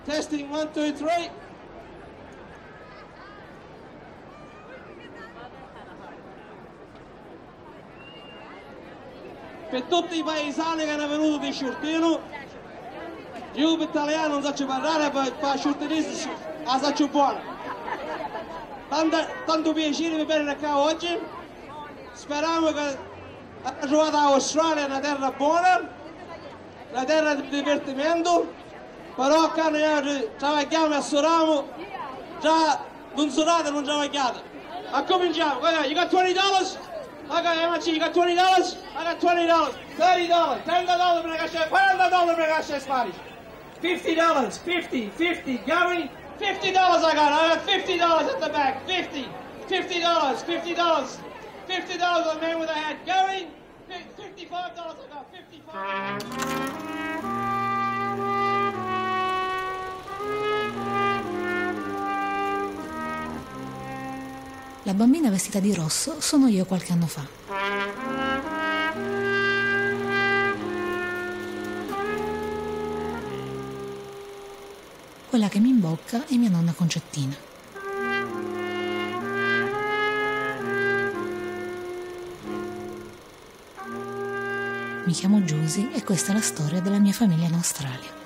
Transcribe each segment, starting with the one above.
Testing 1, 2, 3. Per tutti i paesani che hanno venuto di Sciurtino, io per italiano non so parlare, per sciurtinese la so buona. Tanto piacere per venire qua oggi. Speriamo che la trovata Australia è una terra buona, una terra di divertimento, però qua noi lavoriamo e assoriamo, già non sorate non lavoriate. Ma cominciamo, you got $20? Okay, how much? You got $20? I got $20, $30, $10 per ragazzi, $40 per ragazzi Spanish. $50, 50, Gary, $50 I got $50 at the back, $50, $50, $50 the man with a hat, Gary, $55 I got, $55. La bambina vestita di rosso sono io qualche anno fa. Quella che mi imbocca è mia nonna Concettina. Mi chiamo Giusy e questa è la storia della mia famiglia in Australia.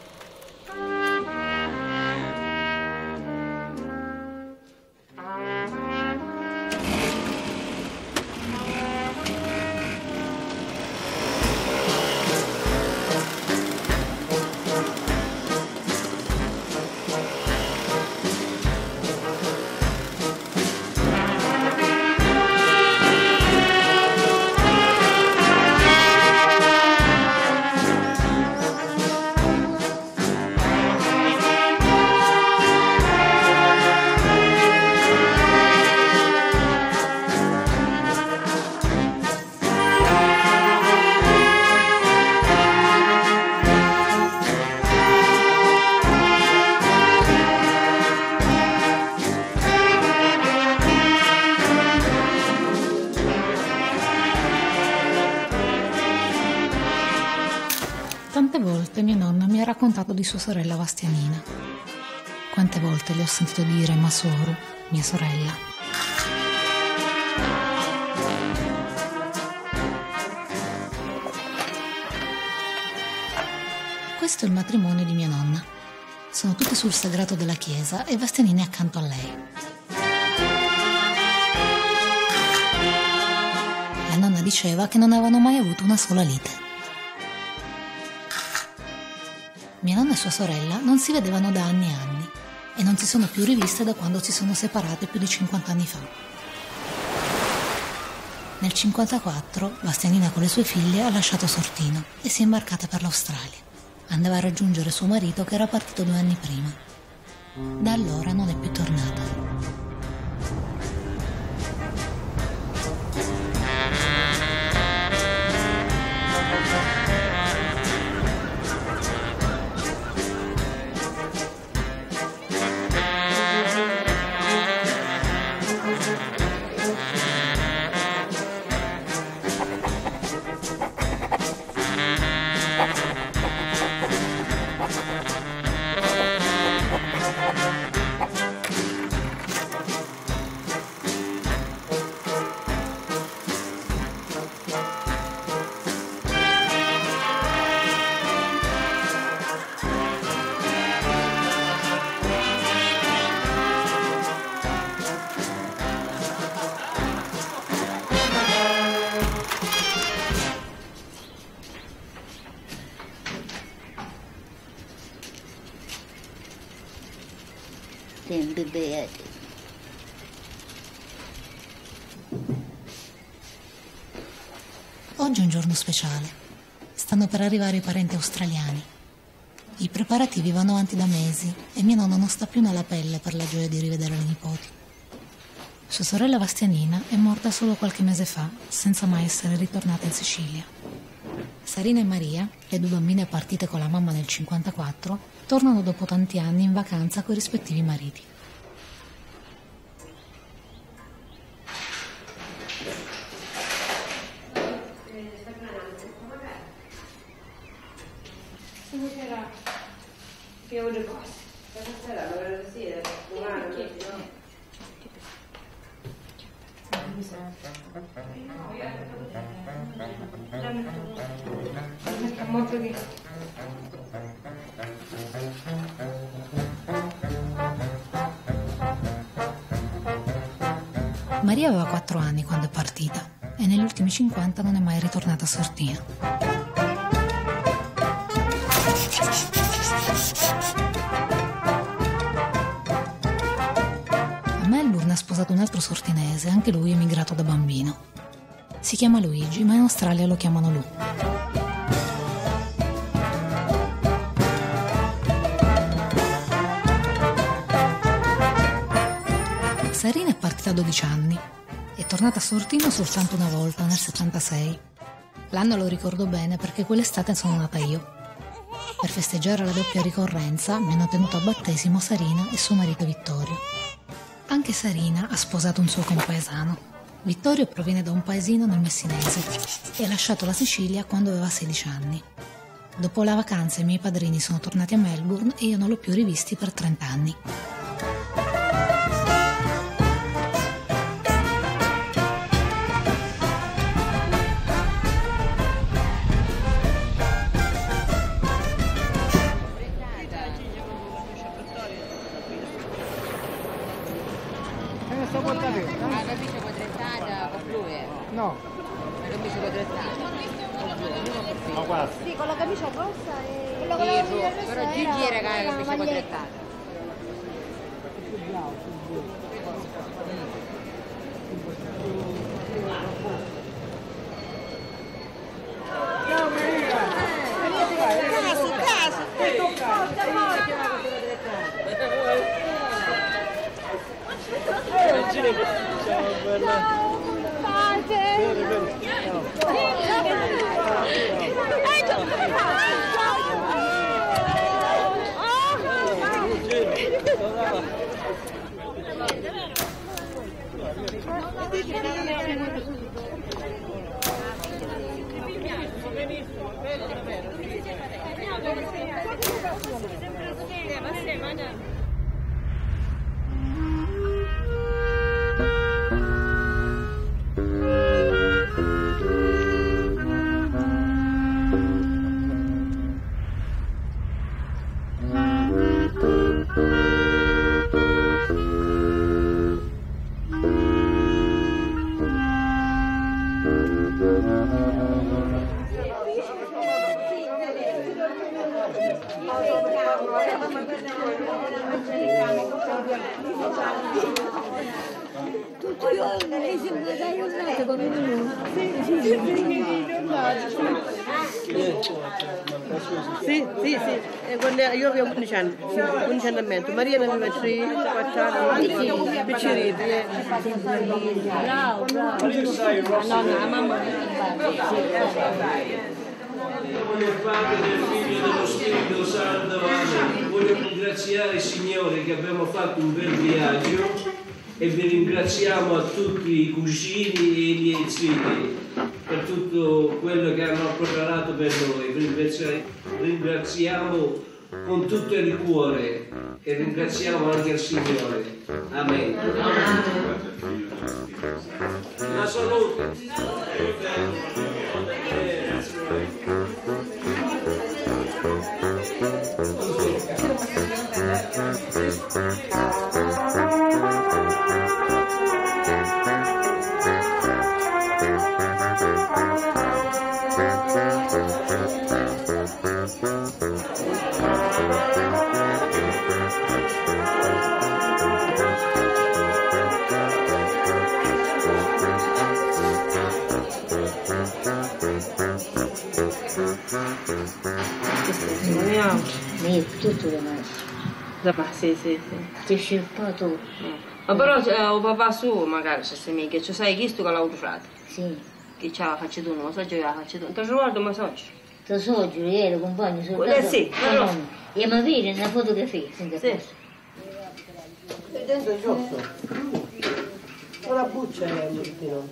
Tante volte mia nonna mi ha raccontato di sua sorella Bastianina. Quante volte le ho sentito dire Masoru, mia sorella. Questo è il matrimonio di mia nonna. Sono tutti sul sagrato della chiesa e Bastianina è accanto a lei. La nonna diceva che non avevano mai avuto una sola lite. Mia nonna e sua sorella non si vedevano da anni e anni e non si sono più riviste da quando si sono separate più di 50 anni fa. Nel 1954 Bastianina con le sue figlie ha lasciato Sortino e si è imbarcata per l'Australia. Andava a raggiungere suo marito che era partito 2 anni prima. Da allora non è più tornata. Oggi è un giorno speciale. Stanno per arrivare i parenti australiani. I preparativi vanno avanti da mesi e mia nonna non sta più nella pelle per la gioia di rivedere le nipoti. Sua sorella Bastianina è morta solo qualche mese fa, senza mai essere ritornata in Sicilia. Sarina e Maria, le 2 bambine partite con la mamma nel 1954, tornano dopo tanti anni in vacanza con i rispettivi mariti. Che ore cose? Stasera l'ora di sera, domani, no? Maria aveva 4 anni quando è partita e negli ultimi 50 non è mai ritornata a Sortina. A Melbourne ha sposato un altro sortinese, anche lui emigrato da bambino. Si chiama Luigi, ma in Australia lo chiamano Lu. Sarina è partita a 12 anni. È tornata a Sortina soltanto una volta, nel 76. L'anno lo ricordo bene perché quell'estate sono nata io. Per festeggiare la doppia ricorrenza mi hanno tenuto a battesimo Sarina e suo marito Vittorio. Anche Sarina ha sposato un suo compaesano. Vittorio proviene da un paesino nel Messinese e ha lasciato la Sicilia quando aveva 16 anni. Dopo la vacanza i miei padrini sono tornati a Melbourne e io non l'ho più rivisti per 30 anni. La camicia quadrettata con blu, No. La camicia quadrettata. Ma quasi. Sì, con la camicia rossa e quello Sì, che avevo rossa però era Gigi era con la una camicia maglietta. quadrettata. Ciao Maria. Ciao bella. Tutto io mi sembra da aiutare con uno. Sì, quando io avevo 15 anni, 15 anni e mezzo, Maria ne aveva 3, 4 anni, picceriti. Bravo. La mamma Nome del Padre, del Figlio e dello Spirito Santo. Amen. Voglio ringraziare il Signore che abbiamo fatto un bel viaggio e vi ringraziamo a tutti i cugini e i miei zii per tutto quello che hanno preparato per noi. Ringraziamo con tutto il cuore e ringraziamo anche il Signore. Amen. La salute. Tutto da me. Sì. Ti scelto tu. Ma però o papà suo magari se sei mica, ci sai chi sto con l'auto frate. Sì. Che ce la faccio tu, non lo so io la faccio tu. Ti ricordo ma so. Lo so, Giuliano, compagno, soltanto. Sì, però. E mi vedi una fotografia, senza Sì. posto. Dentro il giotto. Con la buccia è un pochettino.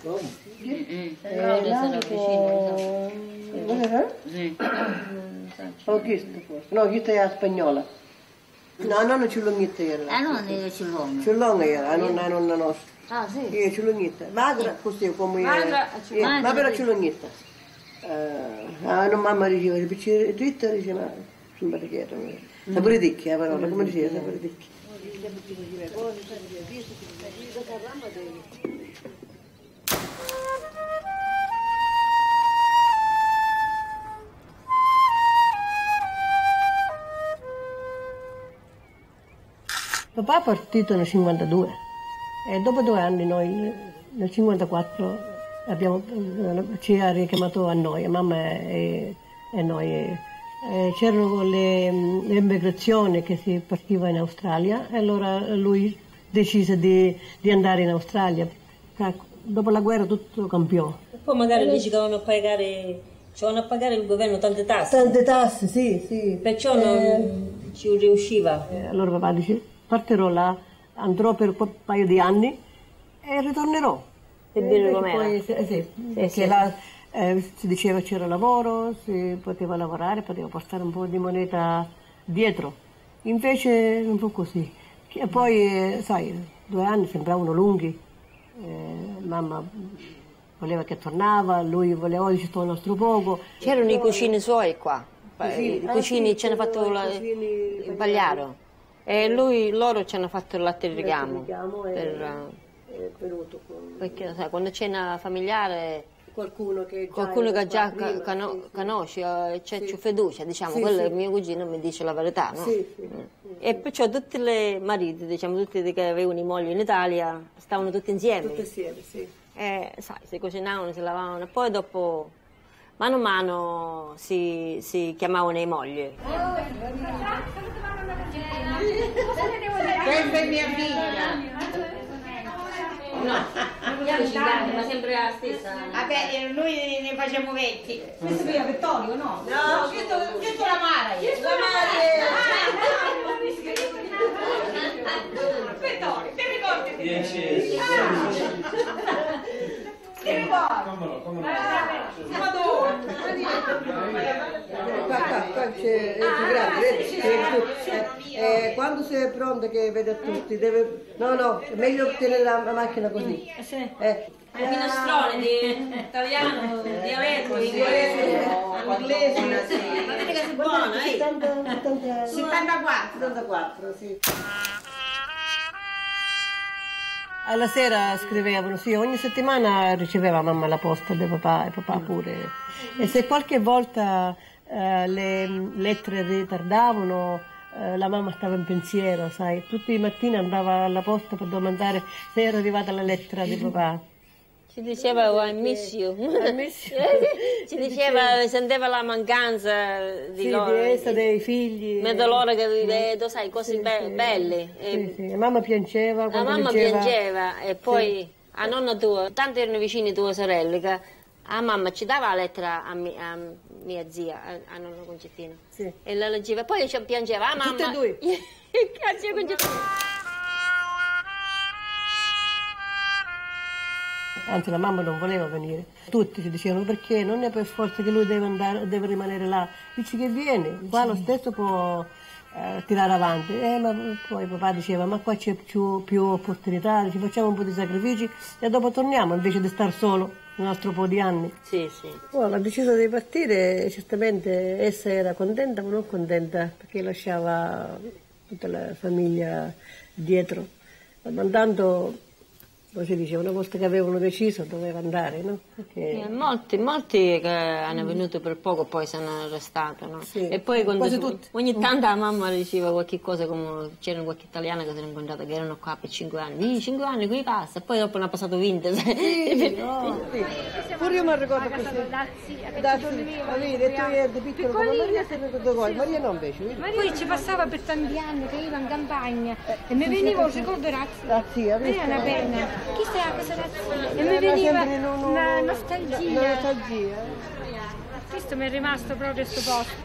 Ho chiesto forse. No, questa è spagnola. No, non ciulonghetta era. Ah, non è ciulone. Ciulonga era, non nostra. Ah, sì. Ciulonghetta. Magra, così come Magra, ma però ciulonghetta. Non mamma diceva, il dritta diceva, insomma, che era. Sapore dicchi, la parola, come diceva, sapore dicchi. Papà è partito nel 52 e dopo 2 anni noi, nel 54, ci ha richiamato a noi, a mamma e noi. C'erano le immigrazioni che si partiva in Australia e allora lui decise di andare in Australia. Dopo la guerra tutto cambiò. E poi magari dici che vanno a pagare il governo tante tasse. Tante tasse, sì. Perciò non ci riusciva. Allora papà dice, partirò là, andrò per un paio di anni e ritornerò. Per dire com'era. Perché là si diceva c'era lavoro, si poteva lavorare, poteva portare un po' di moneta dietro. Invece un po' così. E poi, sai, 2 anni sembravano lunghi. Mamma voleva che tornava, lui voleva, oggi sto il nostro poco. C'erano i cugini suoi qua, i cugini ci hanno fatto il pagliaro e loro ci hanno fatto il latte di ricamo. Perché sai, quando c'è una familiare qualcuno che già conosci, c'è più fiducia, diciamo, quello è mio cugino mi dice la verità, no? E perciò tutti i mariti, diciamo, tutti che avevano i mogli in Italia, stavano tutti insieme. E sai, si cucinavano, si lavavano, e poi dopo, mano a mano, si chiamavano i mogli. Questa è mia figlia. No, ma sempre la stessa. Vabbè, noi ne facciamo 20. Questo qui è Vittorio, no? No, questo la Mara. La Vittorio, ti ricordi? Ti ricordi? Come no? Siamo due. Qua c'è più grande, quando sei pronta che vede a tutti, deve... No, è meglio tenere la macchina così. Finestrone di italiano, dialetto, inglese, inglese. Ma vedi che sei buona, 74, sì. Alla sera scrivevano, sì, ogni settimana riceveva mamma la posta di papà e papà pure. E se qualche volta le lettere ritardavano, la mamma stava in pensiero, sai. Tutti i mattini andava alla posta per domandare se era arrivata la lettera di papà. Ci diceva I miss you. Ci diceva, sentiva la mancanza di loro. Di essa, dei figli. Vedo loro che vedo, sai, cose belle. Sì. La mamma piangeva quando la mamma piangeva e poi a nonna tua, tanto erano vicini tue sorelle, che a mamma ci dava la lettera a mia zia, a nonna Concettina. Sì. E la leggeva, poi piangeva, mamma. Tutte e due. Grazie Concettina. Anzi, la mamma non voleva venire. Tutti ci dicevano perché non è per forza che lui deve rimanere là. Dice che viene, qua lo stesso può tirare avanti. Ma poi papà diceva, ma qua c'è più opportunità, ci facciamo un po' di sacrifici e dopo torniamo invece di star solo un altro po' di anni. Sì. Quando ha deciso di partire, certamente essa era contenta ma non contenta perché lasciava tutta la famiglia dietro. Ma intanto... Poi si dice, una volta che avevano deciso doveva andare, no? Perché... Molti che hanno venuto per poco poi sono arrestati, no? Sì. E poi quando Quasi tutti. Ogni tanto la mamma diceva qualche cosa, come c'erano qualche italiana che si sono incontrata che erano qua per 5 anni. 5 anni qui passa, e poi dopo ne ha passato 20. Sì. Pure io mi ricordo così. E tu eri di piccolo come Maria, sei venuto voi. Maria no invece. Poi ci passava per tanti anni che io in campagna e mi veniva un secondo razzi. È una pena. Chissà cosa razzi. E mi veniva una nostalgia. Questo mi è rimasto proprio sto posto.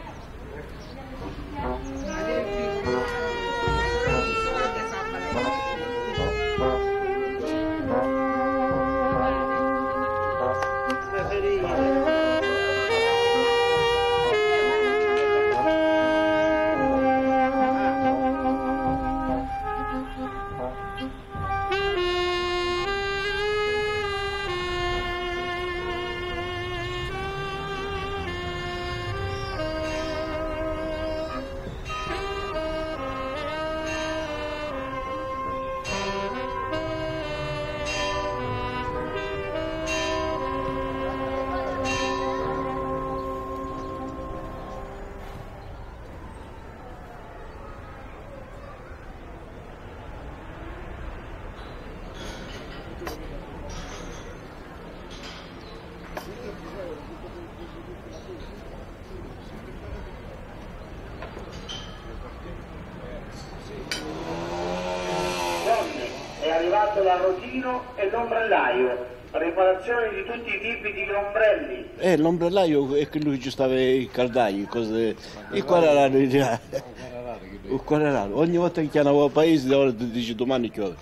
arrivato l'arrotino e l'ombrellaio. Riparazione di tutti i tipi di ombrelli. L'ombrellaio è quello che ci stava i caldai, cose. E qua era raro. Ogni volta che chiamavo al paese, ora ti dice domani chiove.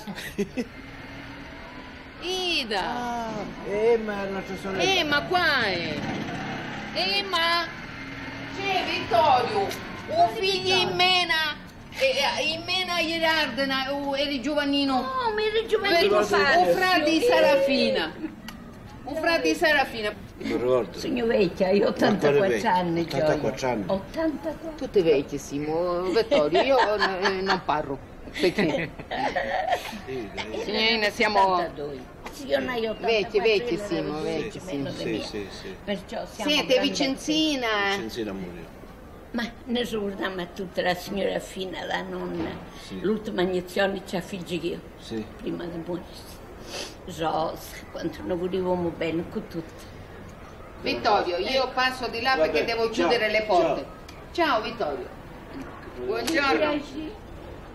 Ida! Ma non ci sono. Ma qua è! Ma c'è Vittorio! Un figlio in mena! In mena Gerardena, eri giovanino. No, mi eri giovanino. Un frate di Serafina. Un frate di Serafina. Non ricordo. Sono vecchia, io ho 84 anni. 84 anni. 84. Tutti vecchissimo, Vittorio, io non parlo. Perché? Signorina, siamo vecchissimo. Sì. Perciò siamo Siete Vicenzina? Vicenzina Murio. Ma ne ricordiamo a tutta la signora Fina, la nonna. Sì. L'ultima iniezione ci ha figli io. Sì. Prima di morire. Rosa, quanto ne volevamo bene con tutti. Vittorio, io passo di là perché devo chiudere le porte. Ciao Vittorio. Buongiorno.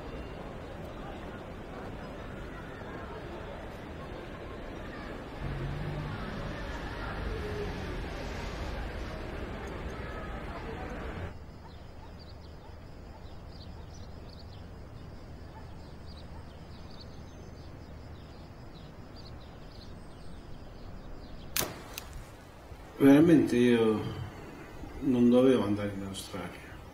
Veramente io non dovevo andare in Australia,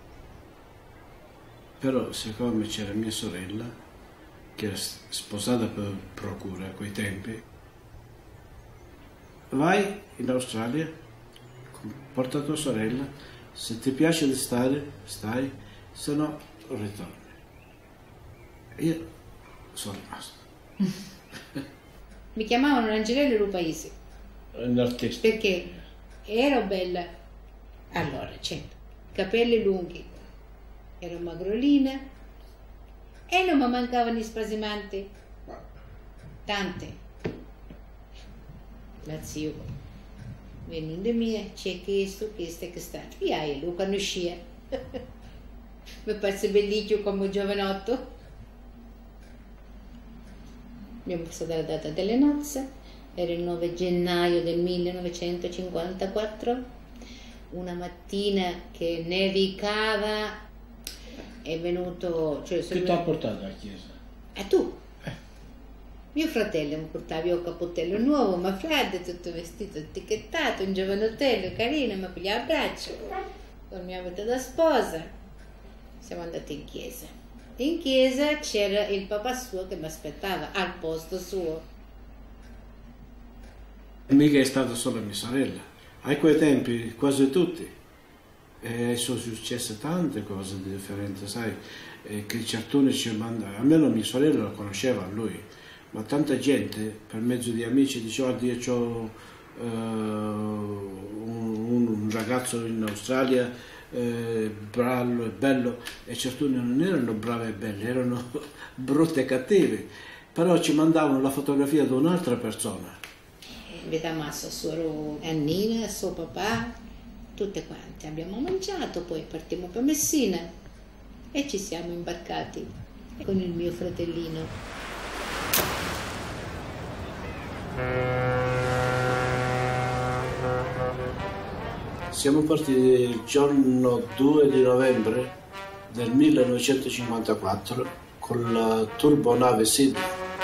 però siccome c'era mia sorella, che era sposata per procura a quei tempi, vai in Australia, porta tua sorella, se ti piace di stare, stai, se no ritorni. Io sono rimasto. Mi chiamavano Angelello Rupaisi. Un artista. Perché ero bella. Allora, certo, capelli lunghi, ero magrolina e non mi mancavano i spasimanti. Tante. La zio, venendo mia, c'è questo e quest'altro. E lo conoscia. Mi passa bellissimo come un giovanotto. Abbiamo passato la data delle nozze. Era il 9 gennaio del 1954, una mattina che nevicava, è venuto... Cioè, Che ti ha portato alla chiesa? Tu? Mio fratello mi portava il cappottello nuovo, ma freddo, tutto vestito, etichettato, un giovanottello carino, mi pigliava a braccio, con mia vita da sposa. Siamo andati in chiesa. In chiesa c'era il papà suo che mi aspettava al posto suo. Mica è stata solo mia sorella, a quei tempi quasi tutti. E sono successe tante cose differenti, sai, che certuni ci mandavano. Almeno mia sorella lo conosceva lui, ma tanta gente per mezzo di amici diceva: io ho un ragazzo in Australia bravo e bello, e certuni non erano bravi e belli, erano brutti e cattivi, però ci mandavano la fotografia di un'altra persona. Vedevamo a suo Annina, a suo papà, tutte quante. Abbiamo mangiato, poi partiamo per Messina e ci siamo imbarcati con il mio fratellino. Siamo partiti il giorno 2 di novembre del 1954 con la turbonave Sydney.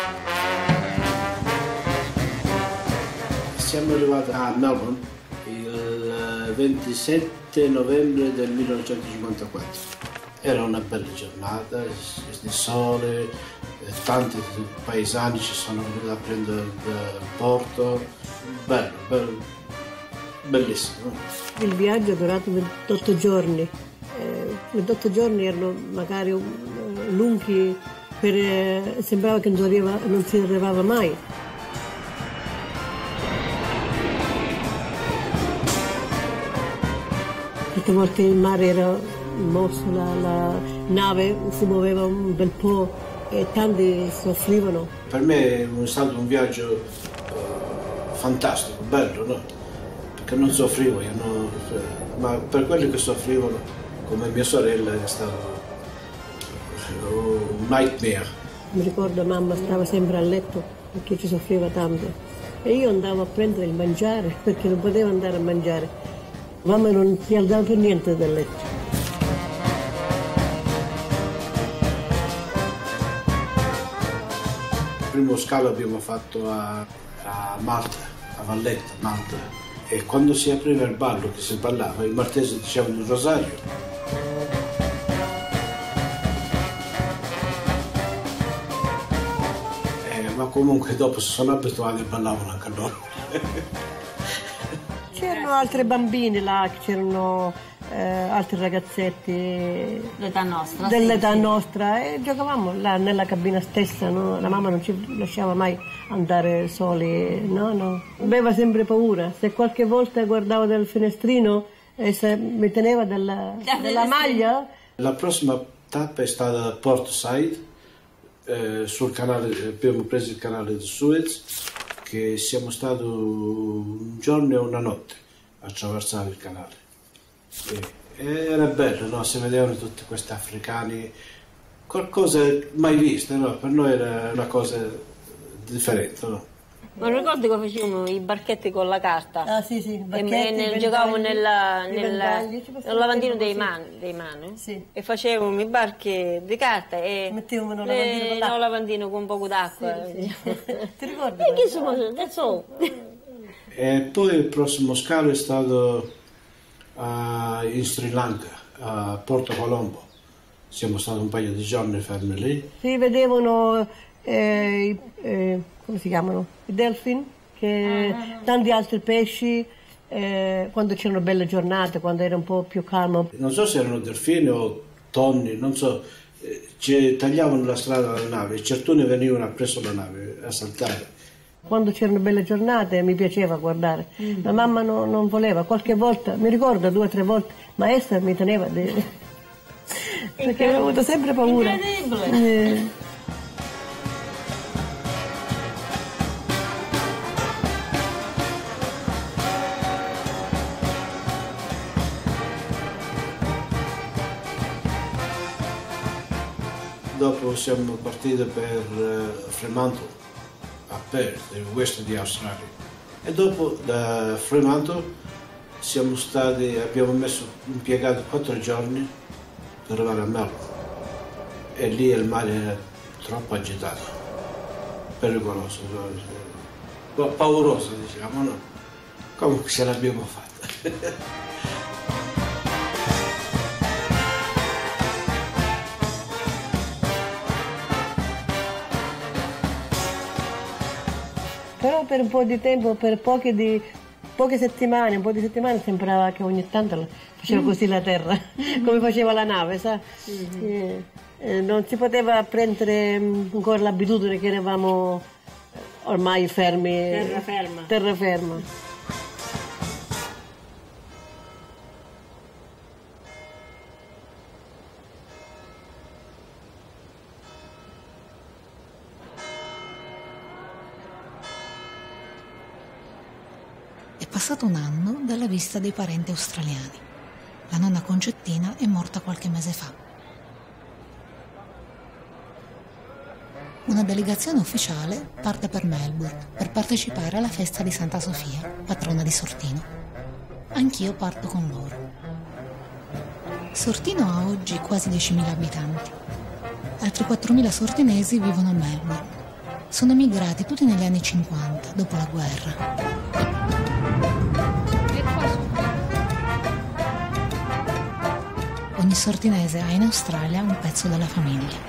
Siamo arrivati a Melbourne il 27 novembre del 1954. Era una bella giornata, il sole, tanti paesani ci sono venuti a prendere il porto. Bello, bellissimo. Il viaggio è durato 28 giorni. 28 giorni erano magari lunghi, sembrava che non si arrivava mai. Perché volte il mare era mosso, la nave si muoveva un bel po' e tanti soffrivano. Per me è stato un viaggio fantastico, bello, no? Perché non soffrivo io, no? Ma per quelli che soffrivano, come mia sorella, è stato un nightmare. Mi ricordo mamma stava sempre a letto perché ci soffriva tanto e io andavo a prendere il mangiare perché non potevo andare a mangiare. Mamma non si alzava per niente dal letto. Il primo scalo abbiamo fatto a Malta, a Valletta, Malta. E quando si apriva il ballo, che si ballava, i maltesi dicevano il rosario. Ma comunque dopo si sono abituati e ballavano anche loro. C'erano altre bambine là, c'erano altri ragazzetti dell'età nostra e giocavamo là nella cabina stessa, no? La mamma non ci lasciava mai andare soli, no. Aveva sempre paura, se qualche volta guardavo dal finestrino e se mi teneva della maglia. La prossima tappa è stata Port Said. Sul canale, abbiamo preso il canale di Suez, che siamo stati un giorno e una notte a attraversare il canale. E era bello, no? Si vedevano tutti questi africani, qualcosa mai visto, no? Per noi era una cosa differente, no? Ma ricordi che facevamo i barchetti con la carta? Ah sì, e giocavamo nel lavandino dei mani sì. E facevamo i barchi di carta e mettevano il lavandino con un po' d'acqua. Sì. Ti ricordi? E che sono? E poi il prossimo scalo è stato in Sri Lanka, a Porto Colombo. Siamo stati un paio di giorni fermi lì. Si vedevano come si chiamano? I delfini, tanti altri pesci, quando c'erano belle giornate, quando era un po' più calmo. Non so se erano delfini o tonni, non so, ci tagliavano la strada alla nave e certuni venivano appresso la nave a saltare. Quando c'erano belle giornate mi piaceva guardare, la mamma non voleva, qualche volta, mi ricordo 2 o 3 volte, ma essa mi teneva, perché avevo avuto sempre paura. Incredibile! Dopo siamo partiti per Fremantle, a Perth, nel west di Australia. E dopo da Fremantle abbiamo impiegato 4 giorni per arrivare a Melbourne. E lì il mare era troppo agitato, pericoloso, pauroso diciamo, no? Comunque ce l'abbiamo fatta. Però per un po' di tempo, per poche settimane, un po' di settimane sembrava che ogni tanto faceva così la terra, come faceva la nave, sa? Non si poteva prendere ancora l'abitudine che eravamo ormai fermi. Terraferma. È passato un anno dalla visita dei parenti australiani. La nonna Concettina è morta qualche mese fa. Una delegazione ufficiale parte per Melbourne per partecipare alla festa di Santa Sofia, patrona di Sortino. Anch'io parto con loro. Sortino ha oggi quasi 10.000 abitanti. Altri 4.000 sortinesi vivono a Melbourne. Sono emigrati tutti negli anni 50, dopo la guerra. Ogni sortinese ha in Australia un pezzo della famiglia.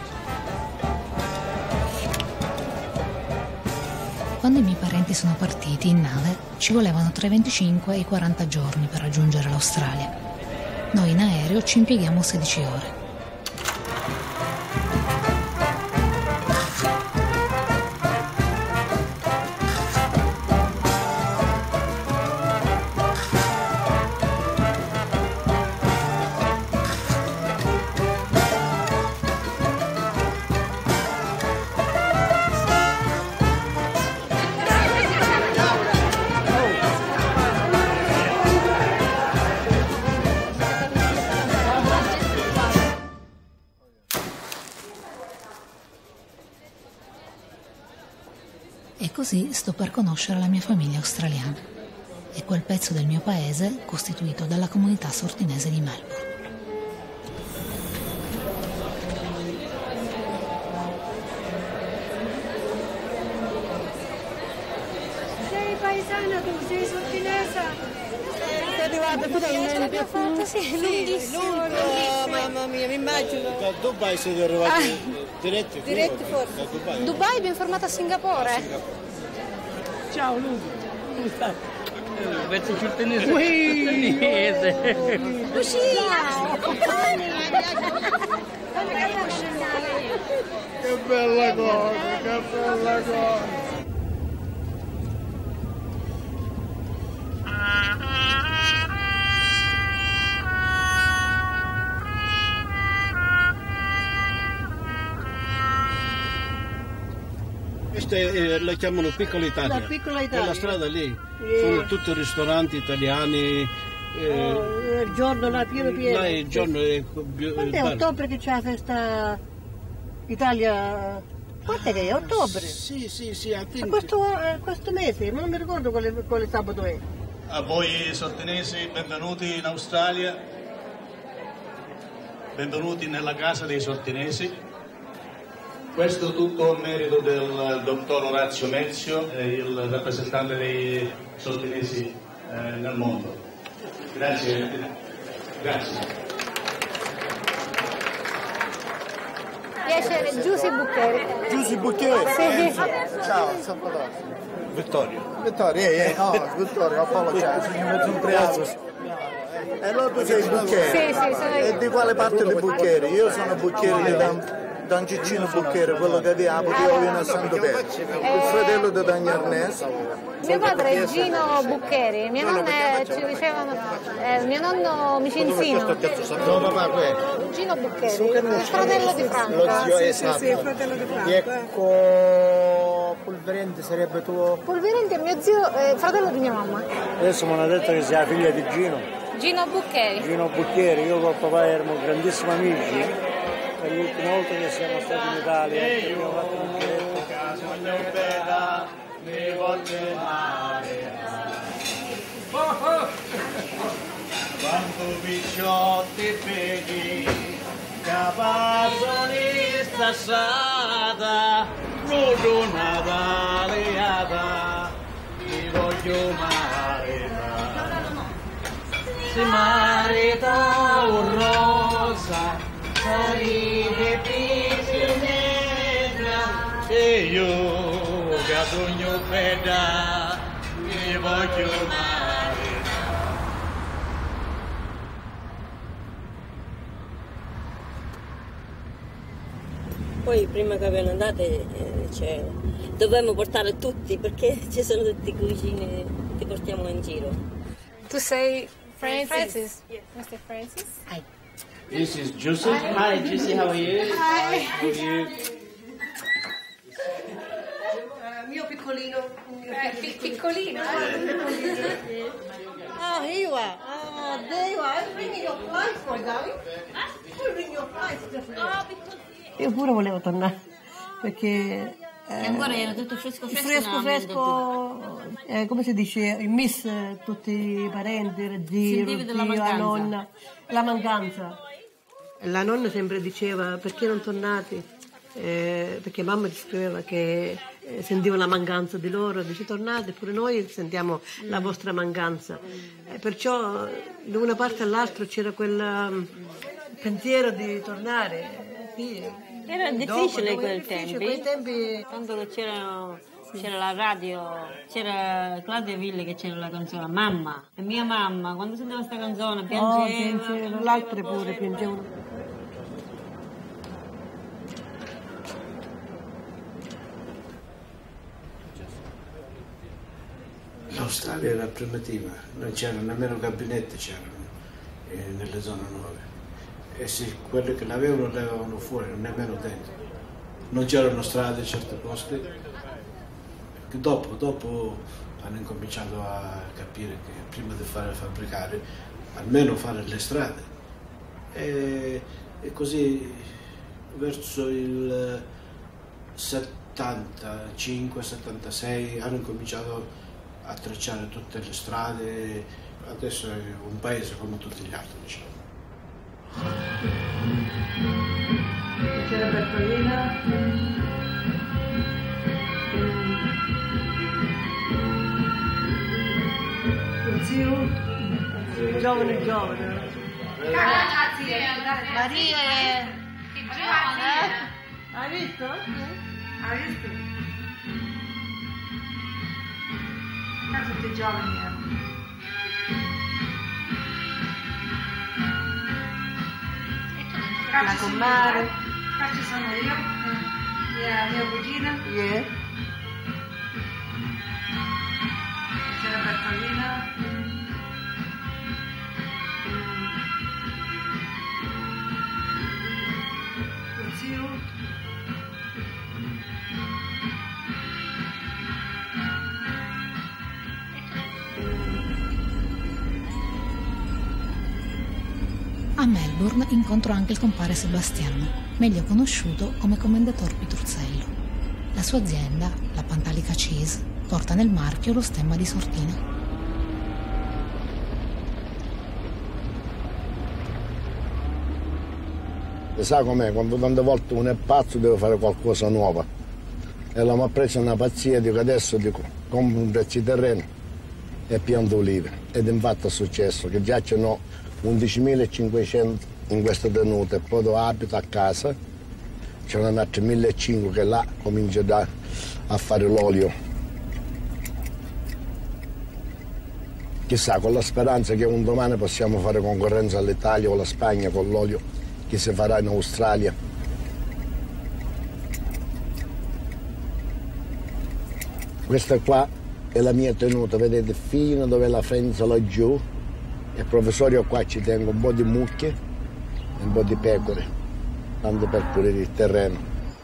Quando i miei parenti sono partiti in nave, ci volevano tra i 25 e i 40 giorni per raggiungere l'Australia. Noi in aereo ci impieghiamo 16 ore. E così sto per conoscere la mia famiglia australiana e quel pezzo del mio paese costituito dalla comunità sortinese di Melbourne. Sei paesana tu, sei sortinesa? Sei arrivata finalmente. Sì, lunghissimo. Mamma mia, mi immagino. Da Dubai siete arrivati diretti forse. Da Dubai. Dubai, ben formata a Singapore. Ciao Luca. Come stai? Verso sortinese. Lucia! Che bella cosa, che bella cosa. La chiamano Piccola Italia. La Piccola Italia. Quella strada lì sono tutti ristoranti italiani. Il giorno là pieno. Là il giorno è quando è ottobre che c'è la festa Italia? Quanto è? Ottobre? Sì. Questo mese, ma non mi ricordo quale sabato è. A voi sortinesi, benvenuti in Australia. Benvenuti nella casa dei sortinesi. Questo tutto a merito del dottor Orazio Mezio, il rappresentante dei sortinesi nel mondo. Grazie. Piacere, Giusy Buccheri. Giusy Buccheri? Sì. Ciao, Salvatore. Vittorio, Vittorio, apologize, mi mezzo ubriaco. E allora tu sei Buccheri? Sì, sono io. E di quale parte di Buccheri? Io sono Buccheri da Cicino Buccheri, quello che vi apre, io vivo a Santo Pedro. Il fratello di Dani Ernest. Mio padre è Gino Buccheri, mia nonna ci dicevano, mio nonno Micenzino. Gino Buccheri, il fratello di Franco. Lo zio, esatto. Sì, il fratello di Franco. Ecco, Polverente sarebbe tuo? Polverente è mio zio, fratello di mia mamma. Adesso mi hanno detto che sei la figlia di Gino. Gino Buccheri. Gino Buccheri, io con papà erano grandissimi amici. È l'ultima volta che siamo stati in Italia, abbiamo fatto un giretto. Quando picciotti vedi, capazzoni stassata, rodo nataliata, mi voglio maritare. Si marita un rosa, salite piscinetta e io che sogno bella mi voglio maritare. Poi prima che abbiamo andate dovevamo portare tutti perché ci sono tutti i cugini che portiamo in giro. Tu sei Francis? Yes. Mr. Francis? Hi. This is Juicy. Hi, Juicy, how are you? Hi. How are you? Mio piccolino. Piccolino. Oh, here you are. Oh, there you are. I'm bringing your flights, my darling. I'm bringing your flights. Io pure volevo tornare, perché... ancora era tutto fresco. Come si dice, il miss tutti i parenti, il zio, la nonna, la mancanza. La nonna sempre diceva, perché non tornate? Perché mamma ci scriveva che sentiva la mancanza di loro, dice tornate, pure noi sentiamo la vostra mancanza. Perciò da una parte all'altra c'era quel pensiero di tornare. Sì. Era difficile quei tempi, quando c'era la radio, c'era Claudia Ville che c'era la canzone Mamma, e mia mamma quando sentiva questa canzone piangeva. L'altra pure piangevano. L'Australia era primitiva, non c'erano nemmeno gabinetti nelle zone nuove. E sì, quelli che l'avevano fuori, nemmeno dentro. Non c'erano strade in certi posti. Dopo hanno incominciato a capire che prima di fabbricare, almeno fare le strade. E così verso il 75-76 hanno cominciato a tracciare tutte le strade, adesso è un paese come tutti gli altri, diciamo. C'era Bertolina. Lo zio, giovane. Maria è... Che giovane! Hai visto? Hai visto? Tutti giovani erano. La comare. Qua ci sono io, mia cugina. C'era Bertolina. Lo zio. A Melbourne incontro anche il compare Sebastiano, meglio conosciuto come Commendator Pitruzzello. La sua azienda, la Pantalica Cheese, porta nel marchio lo stemma di Sortina. E sa com'è, quando tante volte uno è pazzo deve fare qualcosa nuova. E mi ha preso una pazzia, dico adesso compro un pezzo di terreno e pianto olive. Ed infatti è successo che già ce n'ho 11.500 in questa tenuta e poi dove abito a casa c'è un'altra 1.500 che là comincia a fare l'olio. Chissà, con la speranza che un domani possiamo fare concorrenza all'Italia o alla Spagna con l'olio che si farà in Australia. Questa qua è la mia tenuta, vedete, fino dove la frenza laggiù. E professore, qua ci tengo un po' di mucche e un po' di pecore, tanto per pulire il terreno.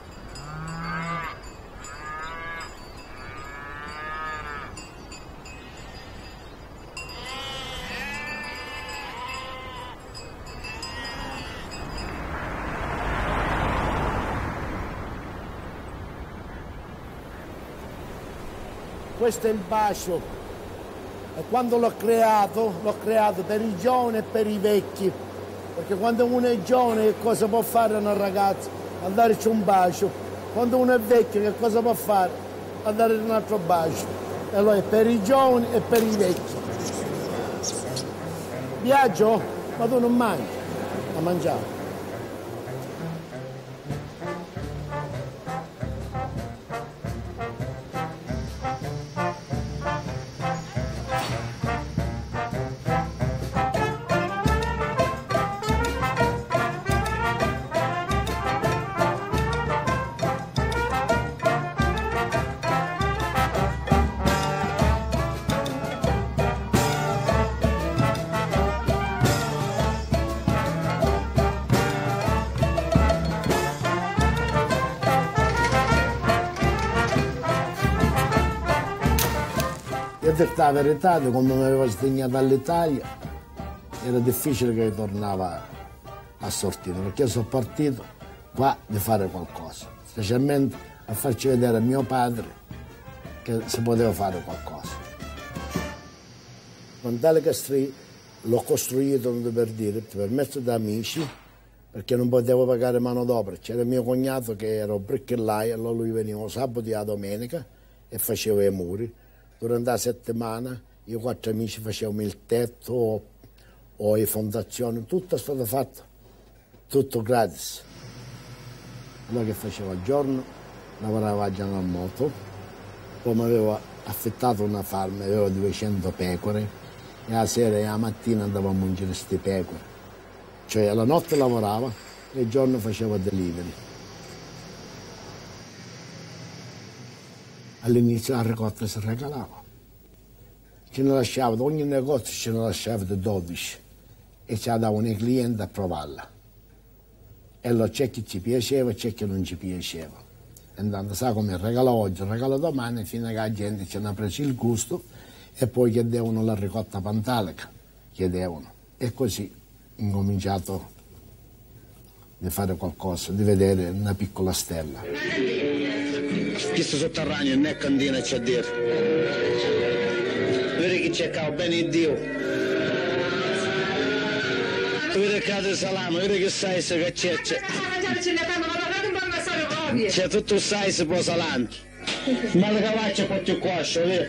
Questo è il bacio. E quando l'ho creato per i giovani e per i vecchi, perché quando uno è giovane che cosa può fare una ragazza? Andarci un bacio. Quando uno è vecchio che cosa può fare? Andare un altro bacio. E allora è per i giovani e per i vecchi. Viaggio? Ma tu non mangi, a mangiare. Per la verità, come mi aveva sdegnato all'Italia, era difficile che tornava a Sortina, perché sono partito qua di fare qualcosa, specialmente a farci vedere a mio padre che si poteva fare qualcosa. Pantalica Street l'ho costruito, per dire, per mezzo di amici, perché non potevo pagare manodopera. C'era mio cognato che era un bricchellaio, allora lui veniva sabato e la domenica e faceva i muri. Durante la settimana io e 4 amici facevamo il tetto o le fondazioni, tutto è stato fatto, tutto gratis. Allora che facevo al giorno, lavoravo a General Motors, poi mi avevo affittato una farm, avevo 200 pecore e la sera e la mattina andavamo in giro queste pecore. Cioè la notte lavoravo e il giorno facevo delivery. All'inizio la ricotta si regalava. Ce ne lasciava, da ogni negozio ce ne lasciava 12 e ci davano i clienti a provarla. E allora c'è chi ci piaceva e c'è chi non ci piaceva. E intanto sa come regalo oggi, regalo domani, fino a che la gente ce ne ha preso il gusto e poi chiedevano la ricotta Pantalica, chiedevano. E così ho incominciato di fare qualcosa, di vedere una piccola stella. questo sotterraneo non è cantina c'è a dire. Vedi che cercavo bene Dio. Vedi che cade salame, vedi che sai se che c'è. C'è tutto sai se può salame. Ma la cavaccia poi ti quascio, vedi?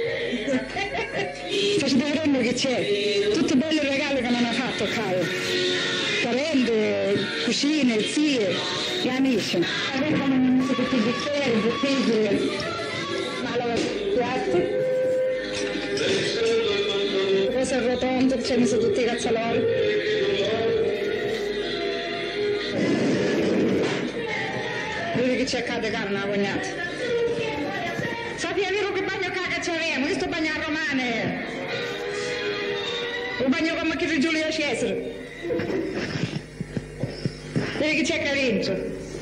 Faccio vedere che c'è, tutti i belli regali che mi hanno fatto Carlo, parenti, cucine, zie, gli amici. Avevano tutti i bicchieri, bottiglie, piatti, cose rotonde, ce ne sono tutti i cazzolari. Vedi che c'è cade carne a cognata. Sappi, è vero che bagno caga c'avevamo, questo bagno a romane. Un bagno come chi Giulio Cesare. Vedi che c'è Carincio.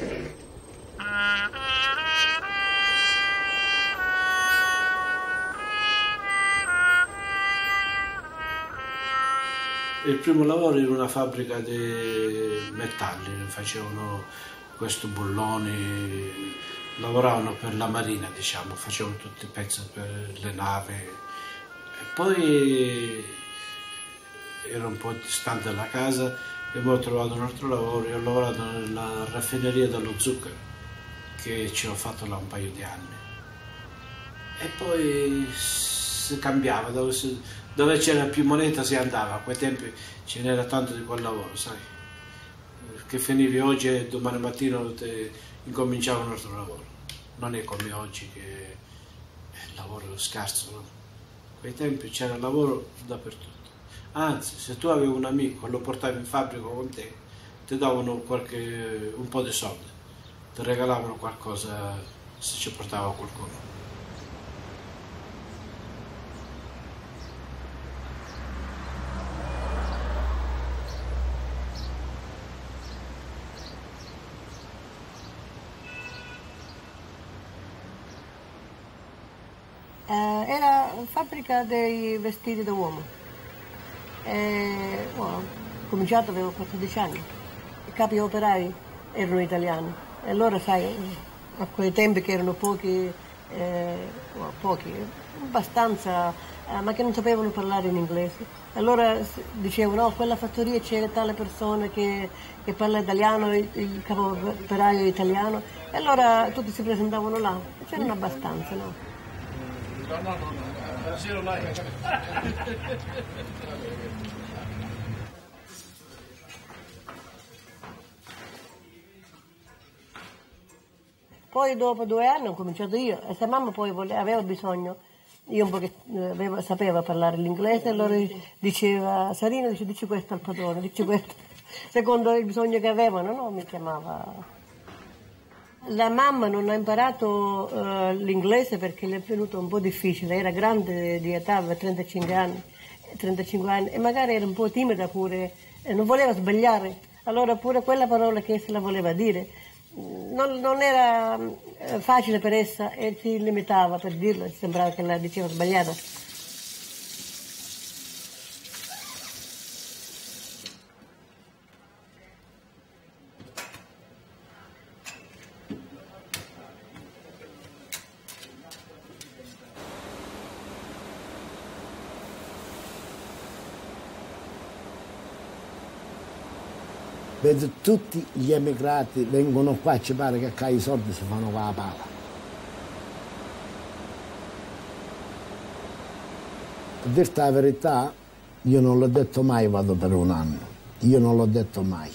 Il primo lavoro in una fabbrica di metalli, facevano questo bulloni, lavoravano per la marina, diciamo, facevano tutti i pezzi per le navi. E poi ero un po' distante dalla casa e poi ho trovato un altro lavoro. Io ho lavorato nella raffineria dello zucchero, che ci ho fatto là un paio di anni. E poi si cambiava, dove c'era più moneta si andava. A quei tempi ce n'era tanto di quel lavoro, sai, che finivi oggi e domani mattina incominciava un altro lavoro. Non è come oggi che il lavoro è scarso, no? A quei tempi c'era lavoro dappertutto. Anzi, se tu avevi un amico e lo portavi in fabbrica con te, ti davano un po' di soldi, ti regalavano qualcosa se ci portava qualcuno. Era fabbrica dei vestiti da uomo. Ho cominciato, avevo 14 anni. I capi operai erano italiani. E allora, sai, a quei tempi che erano pochi, abbastanza, ma che non sapevano parlare in inglese. Allora dicevano, no, quella fattoria c'è tale persona che parla italiano, il capo operaio è italiano. E allora tutti si presentavano là. C'erano abbastanza, no? No, zero like. Poi dopo 2 anni ho cominciato io, e se mamma poi aveva bisogno, io un po' che sapeva parlare l'inglese, allora diceva, Sarina, dici questo al padrone, dici questo, secondo il bisogno che avevano, no? Mi chiamava. La mamma non ha imparato l'inglese perché le è venuto un po' difficile, era grande di età, aveva 35 anni e magari era un po' timida pure, non voleva sbagliare, allora pure quella parola che se la voleva dire non era facile per essa e si limitava per dirla, sembrava che la diceva sbagliata. Vedo tutti gli emigrati vengono qua, ci pare che qua i soldi si fanno con la pala. A dirti la verità, io non l'ho detto mai vado per un anno, io non l'ho detto mai.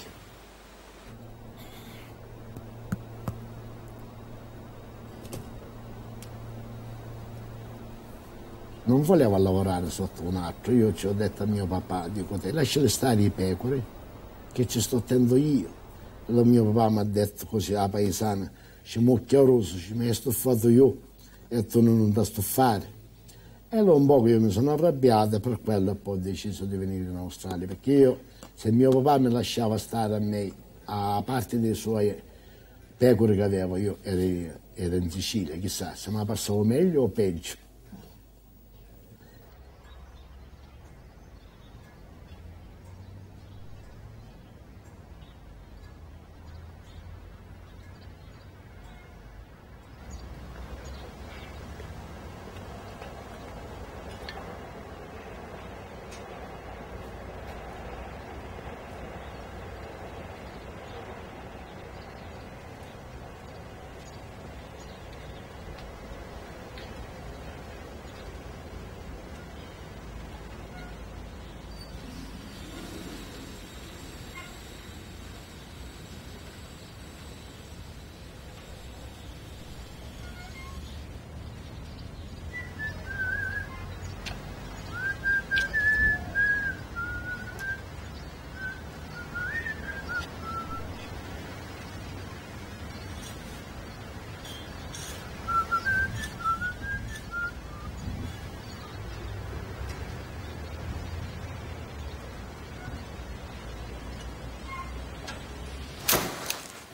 Non volevo lavorare sotto un altro, io ci ho detto a mio papà, dico te, lasciali stare i pecore, che ci sto attento io. Allora mio papà mi ha detto così, la paesana, ci mucchiaroso, ci mi hai stuffato io e tu non da stuffare. E allora un po' io mi sono arrabbiato e per quello poi ho deciso di venire in Australia, perché io, se mio papà mi lasciava stare a me, a parte dei suoi pecore che avevo, io ero in Sicilia, chissà se mi passavo meglio o peggio.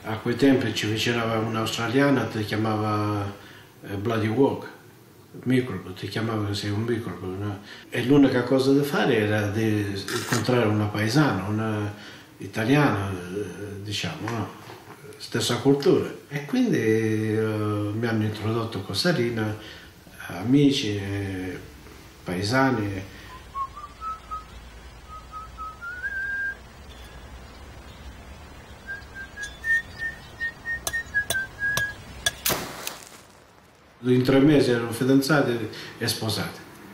A quei tempi ci c'era un'australiana che ti chiamava Bloody Walk, microbo, ti chiamava sei un microbo, no? E l'unica cosa da fare era di incontrare una paesana, una italiana, diciamo, no? Stessa cultura. E quindi mi hanno introdotto Cosarina, amici, paesani. In 3 mesi erano fidanzati e sposati.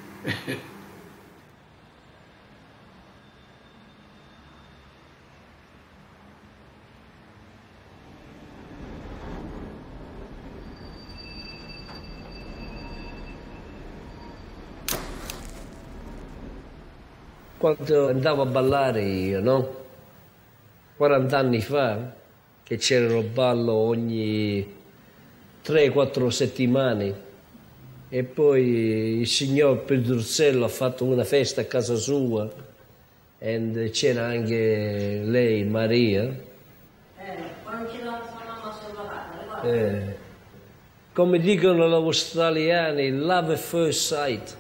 Quando andavo a ballare io, no? 40 anni fa, che c'era il ballo ogni 3-4 settimane, e poi il signor Pedruzzello ha fatto una festa a casa sua e c'era anche lei, Maria. Quando c'era la sua mamma sollevata, come dicono gli australiani, love at first sight.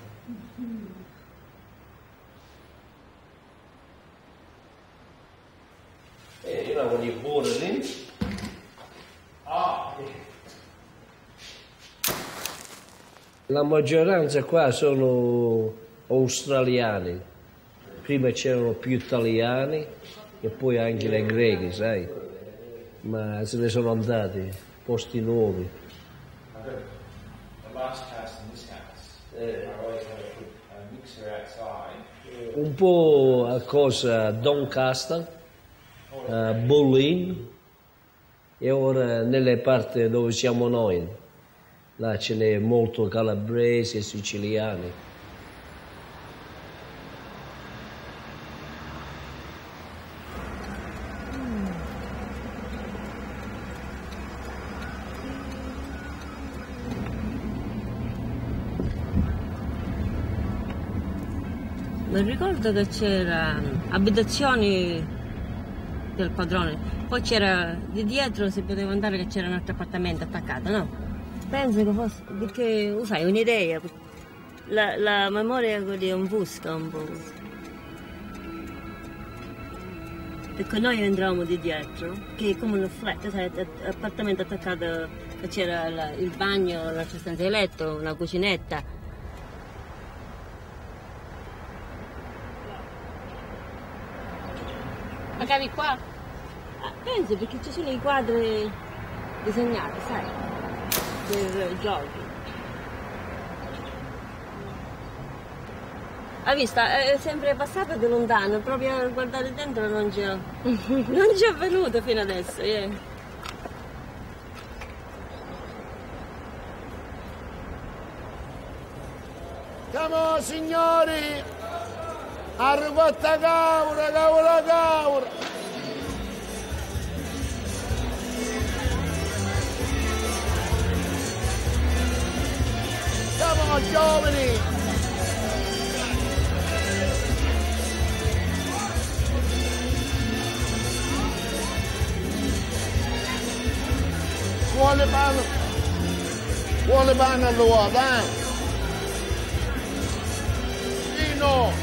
You know, when you're born in. La maggioranza qua sono australiani, prima c'erano più italiani e poi anche le greche, sai, ma se ne sono andati, posti nuovi. Un po' a cosa Doncaster, Bulleen e ora nelle parti dove siamo noi. Là ce n'è molto calabresi e siciliani. Mi ricordo che c'era abitazioni del padrone, poi c'era di dietro, si poteva andare, che c'era un altro appartamento attaccato, no? Penso che fosse, perché sai, un'idea, la memoria è un busca un po'. Perché noi entravamo di dietro, che è come un flat, sai, appartamento attaccato, c'era il bagno, l'altra stanza di letto, una cucinetta. Magari qua? Penso, perché ci sono i quadri disegnati, sai? Per giochi. Ha visto? È sempre passato di lontano, proprio a guardare dentro non ci è venuto fino adesso. Siamo signori a ricotta cavura. Siamo giovani! Vuole pane all'uovo, Sì, no!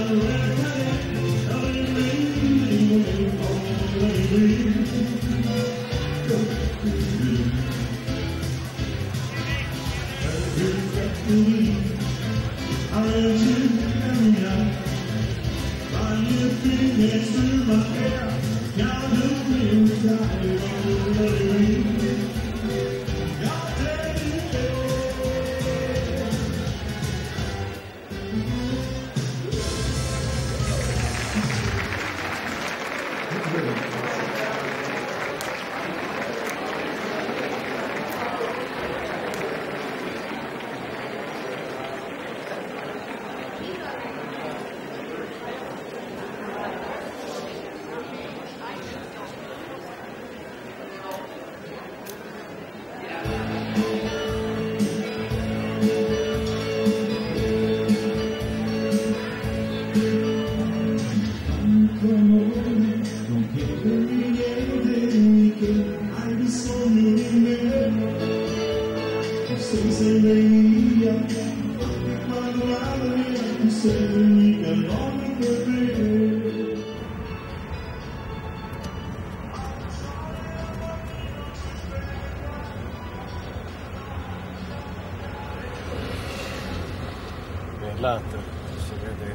L'altro, si vede.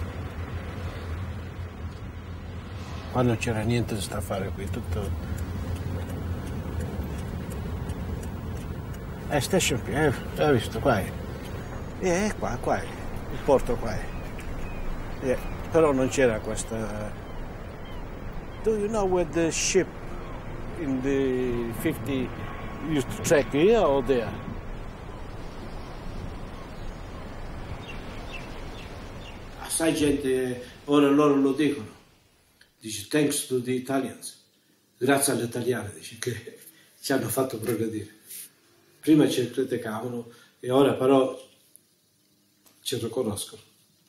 Qua non c'era niente da fare qui, tutto. Station qui, hai visto qua? Qua, il porto qua. Però non c'era questa. Do you know where the ship in the 50 used to track here or there? Sai gente, ora loro lo dicono, dice thanks to the Italians, grazie agli italiani, dice che ci hanno fatto progredire. Prima ci criticavano e ora però ci riconoscono.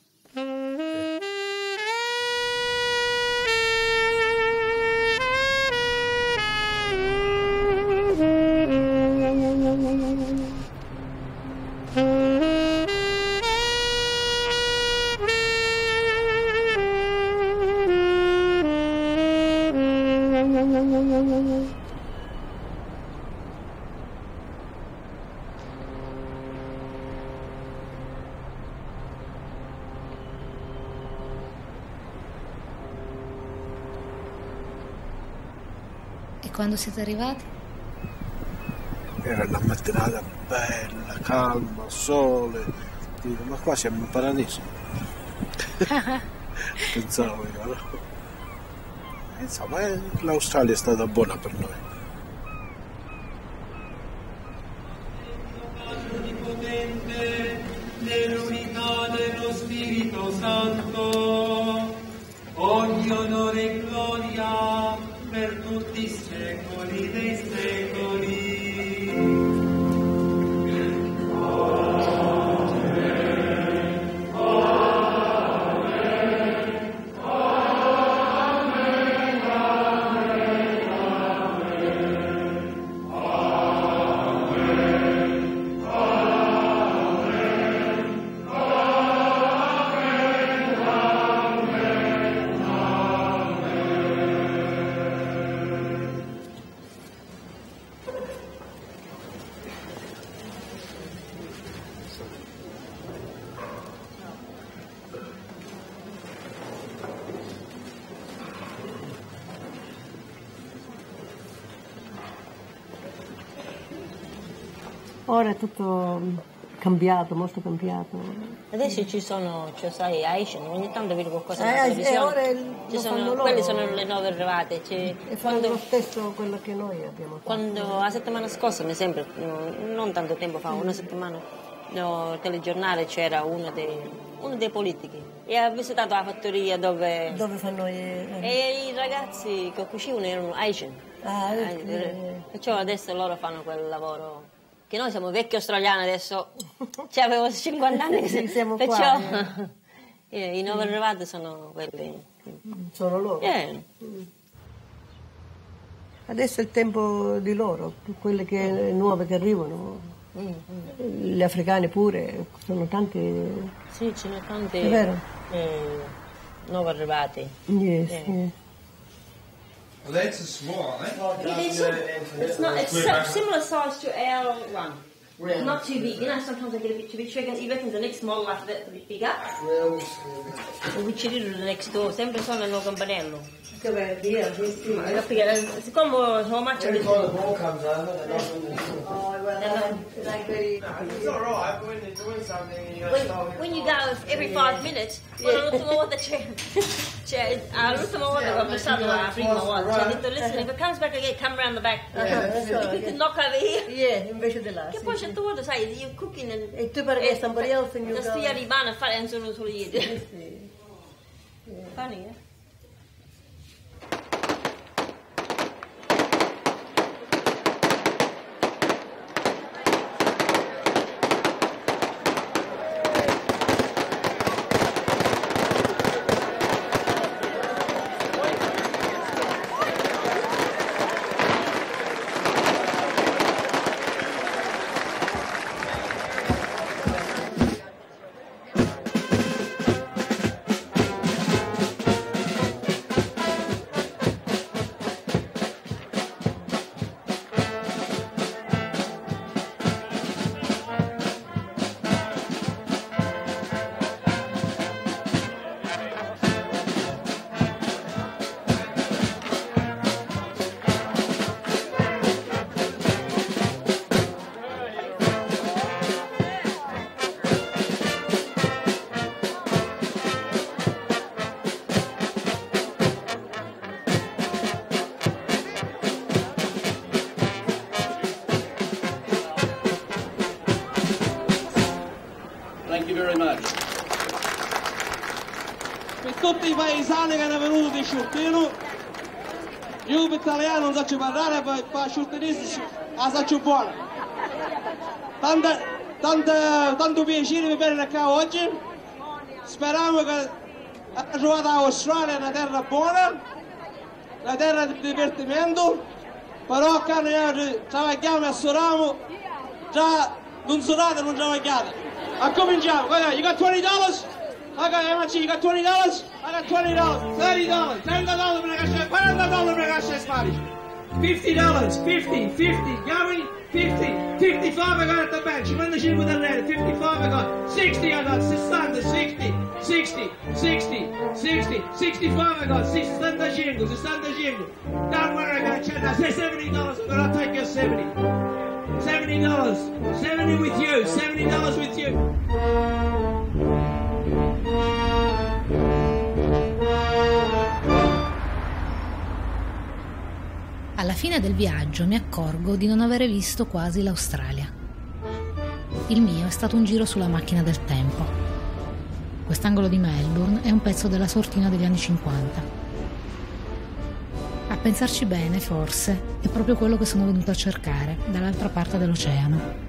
Quando siete arrivati? Era una mattinata bella, calma, sole. Dico, ma qua siamo in paradiso. Pensavo io, no? Insomma, l'Australia è stata buona per noi. Nell'unità dello Spirito Santo, ogni onore e gloria per tutti i secoli dei secoli. Ora è tutto cambiato, molto cambiato. Adesso ci sono, cioè sai, Asian, ogni tanto vedo qualcosa nella televisione. Quelle sono le nuove arrivate. E fanno lo stesso quello che noi abbiamo fatto. Quando la settimana scorsa, mi sembra, non tanto tempo fa, una settimana, nel telegiornale c'era uno dei politici e ha visitato la fattoria dove fanno e i ragazzi che cucinano erano Asian. Perciò adesso loro fanno quel lavoro. Che noi siamo vecchi australiani adesso, cioè avevo 50 anni, sì, siamo perciò qua, i nuovi arrivati sono quelli. Sono loro. Adesso è il tempo di loro, quelle nuove che arrivano, gli africani pure, sono tanti. Sì, ce ne sono tanti. È vero? Nuovo arrivati. Yes, Well, that's a small, eh? It's similar size to our one. Really? Not too big. You know, sometimes they get a bit too big. You reckon the next model after that's a bit bigger? Well, We ci ridono next door, sempre sono nel campanello. Che bello, via, Siccome sono macchie every time the ball comes over, they don't It's all right, but when they're doing something, you got when you go every 5 minutes, l'ultima volta c'è l'ultima volta che ho passato la prima volta, ci ha detto listen, if it comes back again, come round the back. You can knock over here. Yeah, invece della. Che poi c'è tu, sai, you're cooking e tu perché somebody else and you go. Stia arrivando a fare solo io. Funny, eh? Thank you very much. Per tutti i paesani che hanno venuto di Sciurtino, io per italiano non so parlare, per sciurtinese la so buona. Tanto piacere di venire qua oggi. Speriamo che abbiamo trovato l'Australia una terra buona, una terra di divertimento, però qua noi lavoriamo e suoniamo, già non suonate non lavoriate. Cominciamo, you got $20? Okay, how much? You got $20? I got $20, $30, $30 per lasciare, $40 per lasciare Spanish. $50, 50, Gary, 50, 55 I got at the bench, 55 del re, 55 I got, 60 I got, 60, 60, 65 I got, 65, 65. Down where I got, say $70, I'm gonna take your 70. $70, 70 with you, $70 with you. Alla fine del viaggio mi accorgo di non avere visto quasi l'Australia. Il mio è stato un giro sulla macchina del tempo. Quest'angolo di Melbourne è un pezzo della sortina degli anni 50. A pensarci bene, forse, è proprio quello che sono venuta a cercare, dall'altra parte dell'oceano.